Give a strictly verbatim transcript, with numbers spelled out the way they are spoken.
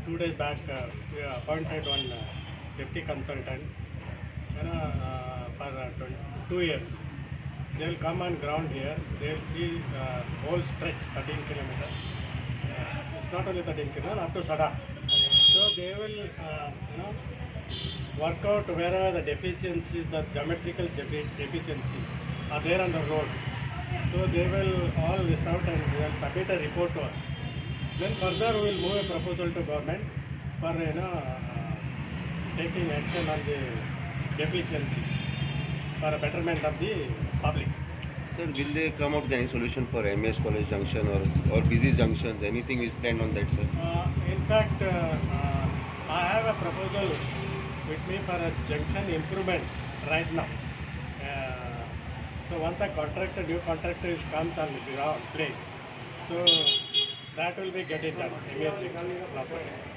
two days back, uh, we appointed one uh, deputy consultant, you know, uh, for uh, twenty, two years. They will come on ground here. They will see uh, whole stretch, thirteen kilometers. Uh, it's not only thirteen kilometers, up to Sada. So they will, uh, you know, work out wherever the deficiencies or geometrical defi- deficiencies are there on the road. So they will all list out and they will submit a report to us. Then further we will move a proposal to government for, you know, uh, taking action on the deficiencies for a betterment of the public. Sir, will they come up with any solution for M S College Junction or, or busy junctions? Anything is planned on that, sir? Uh, in fact, uh, uh, I have a proposal with me for a junction improvement right now. Uh, so once a contractor, new contractor is comes on the ground place, so that will be getting done immediately.